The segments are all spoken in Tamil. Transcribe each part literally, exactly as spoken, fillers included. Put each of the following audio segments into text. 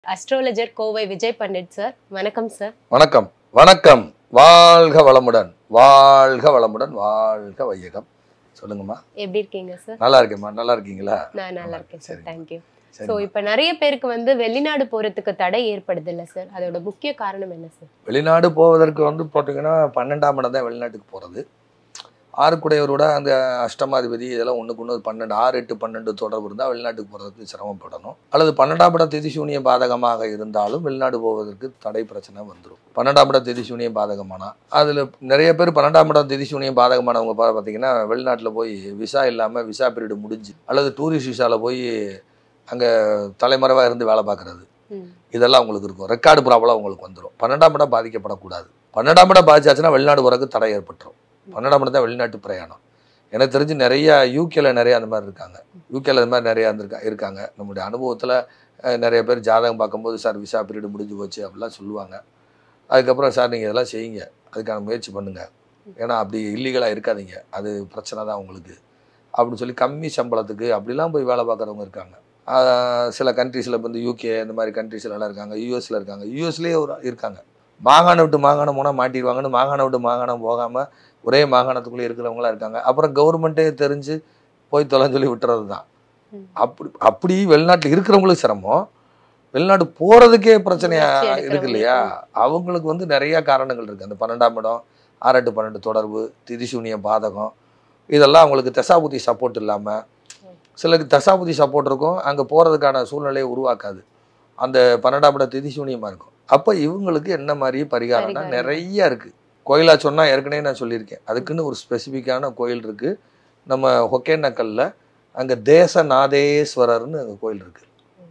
Astrologer Kovai Vijay Pandit sir. வணக்கம் சார். வணக்கம் வணக்கம் வாழ்க வளமுடன் வாழ்க வளமுடன் வாழ்க வையகம். சொல்லுங்கம்மா. எப்படி இருக்கீங்க சார்? நல்லா இருக்கேம்மா. நல்லா இருக்கீங்களா? நான் நல்லா இருக்கேன் சார். Thank you. சோ இப்போ நிறைய பேருக்கு வந்து வெளிநாடு போறதுக்கு தடை ஏற்படுது இல்ல சார்? அதோட முக்கிய காரணம் என்ன சார்? வெளிநாடு போவதற்கு வந்து போட்டிங்கன்னா பன்னெண்டாம் இடம் தான் வெளிநாட்டுக்கு போகிறது. ஆறுக்குடையவரோட அந்த அஷ்டமாதிபதி இதெல்லாம் ஒன்றுக்கு ஒன்று பன்னெண்டு ஆறு எட்டு பன்னெண்டு தொடர்பு இருந்தால் வெளிநாட்டுக்கு போகிறதுக்கு சிரமப்படணும். அல்லது பன்னெண்டாம் இடம் திதிசூனிய பாதகமாக இருந்தாலும் வெளிநாடு போவதற்கு தடை பிரச்சனை வந்துடும். பன்னெண்டாம் இடம் திதிசூனியம் பாதகமானால் அதில் நிறைய பேர் பன்னெண்டாம் இடம் திதிசூனியம் பாதகமானவங்க பார்த்தீங்கன்னா வெளிநாட்டில் போய் விசா இல்லாமல் விசா பீரியடு முடிஞ்சு அல்லது டூரிஸ்ட் விசாவில் போய் அங்கே தலைமறைவாக இருந்து வேலை பார்க்குறது இதெல்லாம் உங்களுக்கு இருக்கும். ரெக்கார்டு ப்ராப்ளம் உங்களுக்கு வந்துடும். பன்னெண்டாம் இடம் பாதிக்கப்படக்கூடாது. பன்னெண்டாம் இடம் பாதிச்சாச்சுன்னா வெளிநாடு போகிறதுக்கு தடை ஏற்பட்டுரும். பன்னெண்டாம் இடம் தான் வெளிநாட்டு பிரயாணம். எனக்கு தெரிஞ்சு நிறைய யூகேல நிறைய அந்த மாதிரி இருக்காங்க. யூகேல அந்த மாதிரி நிறையா இருந்திருக்கா இருக்காங்க நம்முடைய அனுபவத்தில் நிறைய பேர் ஜாதகம் பார்க்கும்போது சார் விசா பீரியடு முடிஞ்சு போச்சு அப்படிலாம் சொல்லுவாங்க. அதுக்கப்புறம் சார் நீங்கள் இதெல்லாம் செய்யுங்க, அதுக்கான முயற்சி பண்ணுங்கள், ஏன்னா அப்படி இல்லீகலாக இருக்காதீங்க, அது பிரச்சனை தான் உங்களுக்கு அப்படின்னு சொல்லி கம்மி சம்பளத்துக்கு அப்படிலாம் போய் வேலை பார்க்குறவங்க இருக்காங்க. சில கண்ட்ரீஸில் வந்து யூகே இந்த மாதிரி கண்ட்ரீஸ்லாம் இருக்காங்க. யூஎஸில் இருக்காங்க. யூஎஸ்லேயே ஒரு இருக்காங்க. மாகாணம் விட்டு மாகாணம் போனால் மாட்டிடுவாங்கன்னு மாகாணம் விட்டு மாகாணம் போகாமல் ஒரே மாகாணத்துக்குள்ளே இருக்கிறவங்களாம் இருக்காங்க. அப்புறம் கவர்மெண்ட்டே தெரிஞ்சு போய் தொலைன்னு சொல்லி விட்டுறது தான். அப்படி அப்படி வெளிநாட்டில் இருக்கிறவங்களுக்கு சிரமம், வெளிநாடு போகிறதுக்கே பிரச்சனையாக இருக்கு இல்லையா? அவங்களுக்கு வந்து நிறையா காரணங்கள் இருக்குது. அந்த பன்னெண்டாம் இடம் ஆறு எட்டு பன்னெண்டு தொடர்பு திதிசூனிய பாதகம் இதெல்லாம் அவங்களுக்கு தசாபுத்தி சப்போர்ட் இல்லாமல், சிலருக்கு தசாபுத்தி சப்போர்ட் இருக்கும், அங்கே போகிறதுக்கான சூழ்நிலையை உருவாக்காது, அந்த பன்னெண்டாம் இடம் திதிசூனியமாக இருக்கும். அப்போ இவங்களுக்கு என்ன மாதிரி பரிகாரம்னா நிறைய இருக்குது. கோயிலாக சொன்னால் ஏற்கனவே நான் சொல்லியிருக்கேன், அதுக்குன்னு ஒரு ஸ்பெசிஃபிக்கான கோயில் இருக்குது நம்ம ஒகேனக்கல்ல. அங்கே தேசநாதேஸ்வரர்னு அங்கே கோயில் இருக்குது.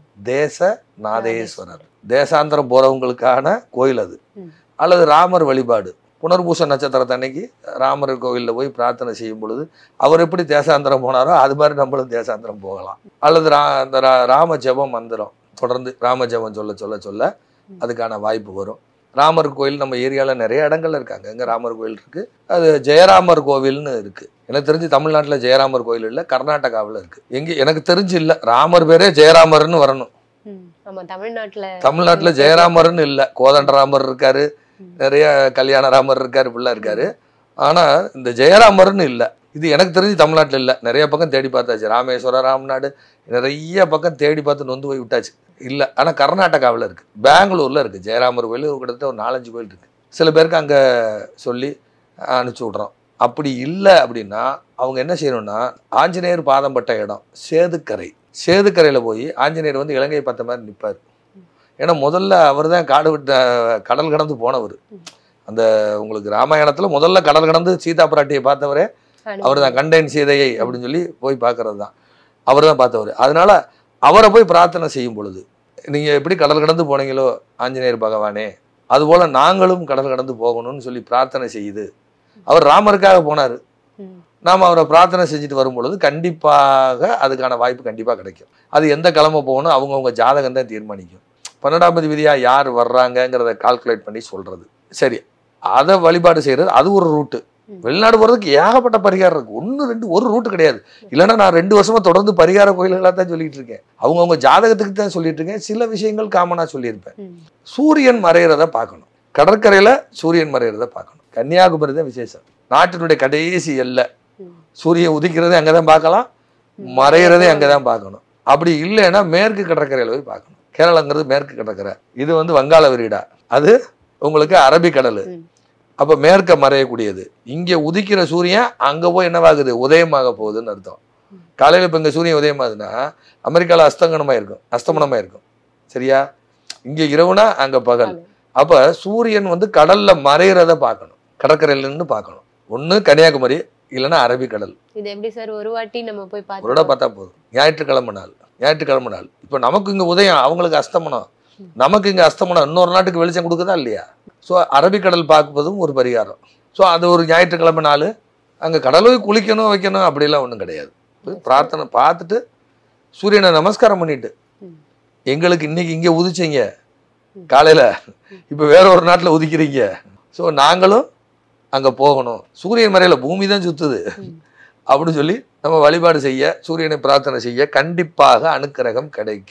தேசநாதேஸ்வரர் தேசாந்திரம் போகிறவங்களுக்கான கோயில் அது. அல்லது ராமர் வழிபாடு புனர்பூச நட்சத்திரத்தை அன்னைக்கு ராமர் கோவிலில் போய் பிரார்த்தனை செய்யும் பொழுது அவர் எப்படி தேசாந்திரம் போனாரோ அது மாதிரி நம்மளும் தேசாந்திரம் போகலாம். அல்லது ரா அந்த ரா ராம ஜபம் மந்திரம் தொடர்ந்து ராம ஜபம் சொல்ல சொல்ல சொல்ல அதுக்கான வாய்ப்பு வரும். ராமர் கோயில் நம்ம ஏரியாவில் நிறைய இடங்கள்ல இருக்காங்க. எங்கே ராமர் கோயில் இருக்குது, அது ஜெயராமர் கோவில்னு இருக்குது. எனக்கு தெரிஞ்சு தமிழ்நாட்டில் ஜெயராமர் கோயில் இல்லை, கர்நாடகாவில் இருக்குது. எங்கே எனக்கு தெரிஞ்சு இல்லை. ராமர் பேரே ஜெயராமர்னு வரணும். தமிழ்நாட்டில் தமிழ்நாட்டில் ஜெயராமர்னு இல்லை, கோதண்டராமர் இருக்காரு, நிறைய கல்யாண ராமர் இருக்காரு, இப்படிலாம் இருக்காரு. ஆனால் இந்த ஜெயராமர்னு இல்லை. இது எனக்கு தெரிஞ்சு தமிழ்நாட்டில் இல்லை. நிறைய பக்கம் தேடி பார்த்தாச்சு, ராமேஸ்வரம் ராம்நாடு நிறைய பக்கம் தேடி பார்த்து நொந்து போய் விட்டாச்சு, இல்லை. ஆனால் கர்நாடகாவில் இருக்குது, பெங்களூரில் இருக்குது ஜெயராமர் கோயில். கிட்டத்தட்ட ஒரு நாலஞ்சு கோயில் இருக்குது. சில பேருக்கு அங்கே சொல்லி அனுப்பிச்சி விட்றோம். அப்படி இல்லை அப்படின்னா அவங்க என்ன செய்யணும்னா, ஆஞ்சநேயர் பாதம் பட்ட இடம் சேதுக்கரை, சேதுக்கரையில் போய் ஆஞ்சநேயர் வந்து இலங்கை பார்த்த மாதிரி நிற்பார். ஏன்னா முதல்ல அவர் தான் காடு விட்ட கடல் கடந்து போனவர். அந்த உங்களுக்கு ராமாயணத்தில் முதல்ல கடல் கடந்து சீதா பிராட்டியை பார்த்தவரே அவர் தான். கண்டேன் சீதையை அப்படின்னு சொல்லி போய் பார்க்கறது தான் அவர் தான் பார்த்தவர். அதனால அவரை போய் பிரார்த்தனை செய்யும் பொழுது நீங்கள் எப்படி கடல் கடந்து போனீங்களோ ஆஞ்சநேயர் பகவானே, அதுபோல் நாங்களும் கடல் கடந்து போகணும்னு சொல்லி பிரார்த்தனை செய்யுது. அவர் ராமருக்காக போனார், நாம் அவரை பிரார்த்தனை செஞ்சுட்டு வரும் பொழுது கண்டிப்பாக அதுக்கான வாய்ப்பு கண்டிப்பாக கிடைக்கும். அது எந்த கிழமை போகணும் அவங்கவுங்க ஜாதகம் தான் தீர்மானிக்கும். பன்னெண்டாம் விதியாக யார் வர்றாங்கங்கிறத கால்குலேட் பண்ணி சொல்கிறது. சரி, அதை வழிபாடு செய்கிறது அது ஒரு ரூட்டு. வெளிநாடு போகிறதுக்கு ஏகப்பட்ட பரிகாரம் இருக்குது. ஒன்று ரெண்டு ஒரு ரூட்டு கிடையாது. இல்லைன்னா நான் ரெண்டு வருஷமாக தொடர்ந்து பரிகார கோயில்களாக தான் சொல்லிட்டு இருக்கேன். அவங்கவுங்க ஜாதகத்துக்கு தான் சொல்லிட்டு இருக்கேன். சில விஷயங்கள் காமனாக சொல்லியிருப்பேன். சூரியன் மறைகிறத பார்க்கணும், கடற்கரையில் சூரியன் மறைகிறத பார்க்கணும். கன்னியாகுமரி தான் விசேஷம். நாட்டினுடைய கடைசி எல்லை. சூரியன் உதிக்கிறதே அங்கே தான் பார்க்கலாம், மறைகிறதே அங்கே தான் பார்க்கணும். அப்படி இல்லைன்னா மேற்கு கடற்கரையில் போய் பார்க்கணும். கேரளாங்கிறது மேற்கு கடற்கரை, இது வந்து வங்காள விரிடா, அது உங்களுக்கு அரபிக்கடல். அப்போ மேற்க மறையக்கூடியது. இங்கே உதிக்கிற சூரியன் அங்கே போய் என்னவாகுது, உதயமாக போகுதுன்னு அர்த்தம். காலையில் இப்போ இங்கே சூரியன் உதயமாகுதுன்னா அமெரிக்காவில் அஸ்தங்கனமாக இருக்கும், அஸ்தமனமாக இருக்கும். சரியா? இங்கே இரவுனா அங்கே பகல். அப்போ சூரியன் வந்து கடலில் மறைகிறத பார்க்கணும், கடற்கரையிலேருந்து பார்க்கணும். ஒன்று கன்னியாகுமரி, இல்லைன்னா அரபிக்கடல். இது எப்படி சார் ஒரு வாட்டி நம்ம போய் பார்த்தா ஒரு பார்த்தா போதும். ஞாயிற்றுக்கிழமை நாள் ஞாயிற்றுக்கிழமை நாள் இப்போ நமக்கு இங்கே உதயம், அவங்களுக்கு அஸ்தமனம், நமக்கு இங்கே அஸ்தமனம். இன்னொரு நாட்டுக்கு வெளிச்சம் கொடுக்குதா இல்லையா? ஸோ அரபிக்கடல் பார்ப்பதும் ஒரு பரிகாரம். ஸோ அது ஒரு ஞாயிற்றுக்கிழமை நாள். அங்கே கடலை குளிக்கணும் வைக்கணும் அப்படிலாம் ஒன்றும் கிடையாது. பிரார்த்தனை பார்த்துட்டு சூரியனை நமஸ்காரம் பண்ணிட்டு, எங்களுக்கு இன்னைக்கு இங்கே உதிச்சிங்க காலையில், இப்போ வேற ஒரு நாட்டில் உதிக்கிறீங்க, ஸோ நாங்களும் அங்கே போகணும், சூரியன் மறையில் பூமி தான் சுற்றுது அப்படின்னு சொல்லி நம்ம வழிபாடு செய்ய, சூரியனை பிரார்த்தனை செய்ய கண்டிப்பாக அனுக்கிரகம் கிடைக்கும்.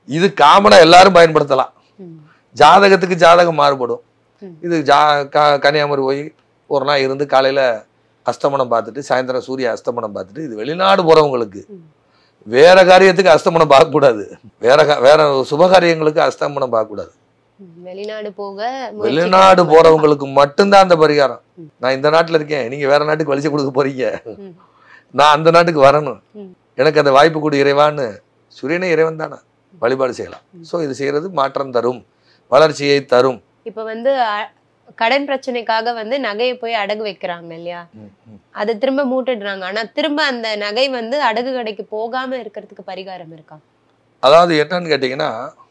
இது காமனா எல்லாரும் பயன்படுத்தலாம். ஜாதகத்துக்கு ஜாதகம் மாறுபடும். இது ஜா கன்னியாகுமரி போய் ஒரு நாள் இருந்து காலையில அஸ்தமனம் பார்த்துட்டு சாயந்தரம் சூரிய அஸ்தமனம் பார்த்துட்டு, இது வெளிநாடு போறவங்களுக்கு. வேற காரியத்துக்கு அஸ்தமனம் பார்க்க கூடாது, வேற வேற சுபகாரியங்களுக்கு அஸ்தமனம் பார்க்க கூடாது. வெளிநாடு போக வெளிநாடு போறவங்களுக்கு மட்டும்தான் அந்த பரிகாரம். நான் இந்த நாட்டுல இருக்கேன், நீங்க வேற நாட்டுக்கு வலிச்சு கொடுக்க போறீங்க, நான் அந்த நாட்டுக்கு வரணும், எனக்கு அந்த வாய்ப்பு கூட இறைவான்னு சூரியனே இறைவன் தானே, வழிபாடு செய்யலாம். ஸோ இது செய்யறது மாற்றம் தரும், வளர்ச்சியை தரும். இப்ப வந்து கடன் பிரச்சனைக்காக வந்து நகையை போய் அடகு வைக்கிறாங்க இல்லையா, அதை திரும்ப மூட்டுடுறாங்க. ஆனா திரும்ப அந்த நகை வந்து அடகு கடைக்கு போகாம இருக்கிறதுக்கு பரிகாரம் இருக்கா? அதாவது என்னன்னு கேட்டீங்கன்னா,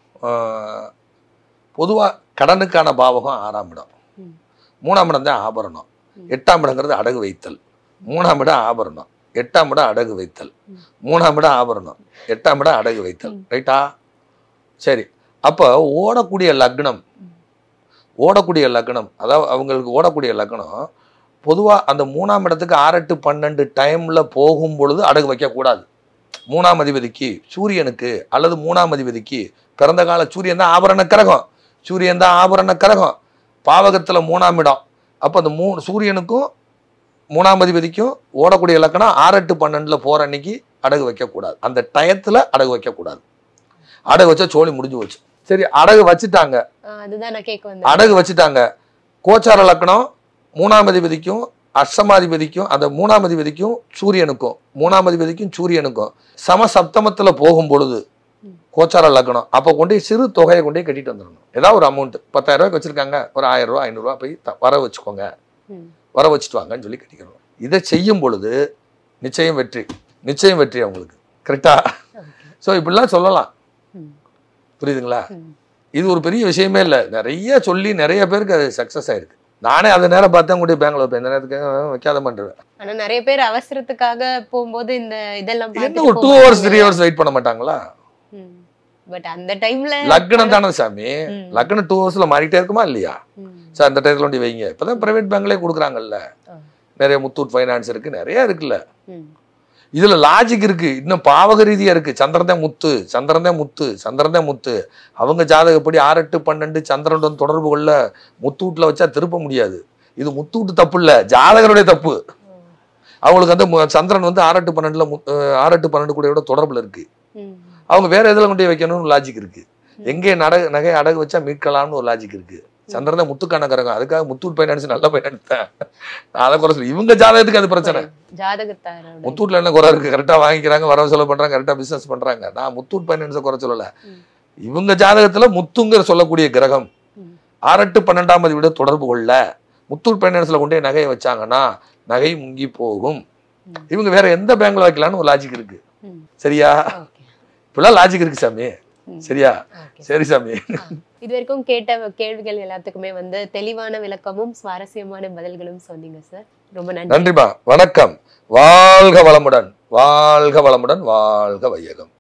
பொதுவா கடனுக்கான பாவகம் ஆறாம் இடம், மூணாம் இடம் தான் ஆபரணம், எட்டாம் இடங்கிறது அடகு வைத்தல், மூணாம் இடம் ஆபரணம், எட்டாம் இடம் அடகு வைத்தல், மூணாம் இடம் ஆபரணம், எட்டாம் இடம் அடகு வைத்தல். ரைட்டா? சரி, அப்போ ஓடக்கூடிய லக்னம், ஓடக்கூடிய லக்னம் அதாவது அவங்களுக்கு ஓடக்கூடிய லக்னம் பொதுவாக அந்த மூணாம் இடத்துக்கு ஆறு எட்டு பன்னெண்டு டைமில் போகும் பொழுது அடகு வைக்கக்கூடாது. மூணாம் அதிபதிக்கு சூரியனுக்கு அல்லது மூணாம் அதிபதிக்கு பிறந்த கால சூரியன் தான் ஆபரண கிரகம், சூரியன் தான் ஆபரண கிரகம், பாவகத்தில் மூணாம் இடம். அப்போ அந்த மூ சூரியனுக்கும் மூணாம் அதிபதிக்கும் ஓடக்கூடிய லக்கணம் ஆறு எட்டு பன்னெண்டில் போகிற அன்னைக்கு அடகு வைக்கக்கூடாது. அந்த டயத்தில் அடகு வைக்கக்கூடாது. அடகு வச்சா சோழி முடிஞ்சு வச்சு. சரி, அடகு வச்சுட்டாங்க, அடகு வச்சுட்டாங்க. கோச்சார லக்னம் மூணாம் அதிபதிக்கும் அஷ்டமாதிபதிக்கும் அந்த மூணாம் அதிபதிக்கும் சூரியனுக்கும் மூணாம் அதிபதிக்கும் சூரியனுக்கும் சம சப்தமத்தில் போகும் பொழுது கோச்சார லக்னம், அப்போ கொண்டு சிறு தொகையை கொண்டே கட்டிட்டு வந்துடணும். ஏதாவது ஒரு அமௌண்ட் பத்தாயிரம் ரூபாய்க்கு வச்சிருக்காங்க, ஒரு ஆயிரம் ரூபா ஐநூறுரூவா போய் வர வச்சுக்கோங்க, வர வச்சுட்டு வாங்கன்னு சொல்லி கட்டிக்கணும். இதை செய்யும் பொழுது நிச்சயம் வெற்றி, நிச்சயம் வெற்றி அவங்களுக்கு. கரெக்டா? ஸோ இப்படிலாம் சொல்லலாம். புரியுதுங்களா? இது ஒரு பெரிய விஷயமே இல்லை, நிறைய சொல்லி நிறைய பேருக்கு அது சக்சஸ் ஆயிருக்கு. நானே அதை நேரம் பார்த்தேன் கூட பேங்க்ல வைப்பேன், இந்த நேரத்துக்கு வைக்காத பண்ணுறேன். ஆனா நிறைய பேர் அவசரத்துக்காக போகும்போது இந்த இதெல்லாம் என்ன ஒரு two hours three hours wait பண்ண மாட்டாங்களா? பட் அந்த டைம்ல லக்னம் தானே சாமி, லக்னம் டூ ஹவர்ஸ்ல மாறிட்டே இருக்குமா இல்லையா? சார் அந்த டைத்துல ஒண்டி வைங்க. இப்பதான் பிரைவேட் பேங்க்லேயே கொடுக்குறாங்கல்ல, நிறைய முத்தூட் ஃபைனான்ஸ் இருக்கு, நிறைய இருக்குல்ல. இதுல லாஜிக் இருக்கு, இன்னும் பாவக ரீதியா இருக்கு. சந்திரன் முத்து, சந்திரன் முத்து, சந்திரன் முத்து. அவங்க ஜாதகப்படி ஆறு எட்டு பன்னெண்டு சந்திரனுடன் தொடர்பு கொள்ள முத்தூட்ல வச்சா திருப்ப முடியாது. இது முத்தூட்டு தப்பு இல்ல, ஜாதகருடைய தப்பு. அவங்களுக்கு வந்து சந்திரன் வந்து ஆறு எட்டு பன்னெண்டுல ஆறு எட்டு பன்னெண்டு கூட தொடர்புல இருக்கு. அவங்க வேற எதுல கொண்டு வைக்கணும்னு லாஜிக் இருக்கு. எங்கே நட நகை அடகு வச்சா மீட்கலாம்னு ஒரு லாஜிக் இருக்கு. சந்திரன் முத்துக்கான கரகம், அதுக்காக முத்தூட் பைனான்ஸ் நல்ல பைனான்ஸ் தான், அதை குறை சொல்லி இவங்க ஜாதகத்துக்கு அது பிரச்சனை. முத்தூட்ல என்ன குறை இருக்கு? கரெக்டா வாங்கிக்கிறாங்க, வரவு செலவு பண்றாங்க, கரெக்டா பிசினஸ் பண்றாங்க. நான் முத்தூட் பைனான்ஸை குறை சொல்லல. இவங்க ஜாதகத்துல முத்துங்கிற சொல்லக்கூடிய கிரகம் ஆறு எட்டு பன்னெண்டாம் அதிபதியோட தொடர்பு கொள்ள முத்தூட் பைனான்ஸ்ல கொண்டே நகையை வச்சாங்கன்னா நகை முங்கி போகும். இவங்க வேற எந்த பேங்க்ல வைக்கலாம்னு ஒரு லாஜிக் இருக்கு. சரியா? இப்பெல்லாம் லாஜிக் இருக்கு சாமி. சரியா? சரி சாமி. இது வரைக்கும் கேட்ட கேள்விகள் எல்லாத்துக்குமே வந்து தெளிவான விளக்கமும் சுவாரஸ்யமான பதில்களும் சொன்னீங்க சார். ரொம்ப நன்றி. நன்றிமா. வணக்கம். வாழ்க வளமுடன், வாழ்க வளமுடன், வாழ்க வையகம்.